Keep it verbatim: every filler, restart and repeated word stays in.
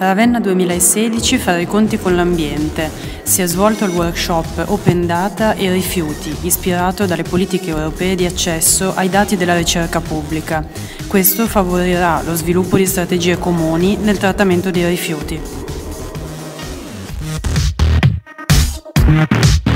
Ravenna duemilasedici farà i conti con l'ambiente. Si è svolto il workshop Open Data e Rifiuti, ispirato dalle politiche europee di accesso ai dati della ricerca pubblica. Questo favorirà lo sviluppo di strategie comuni nel trattamento dei rifiuti.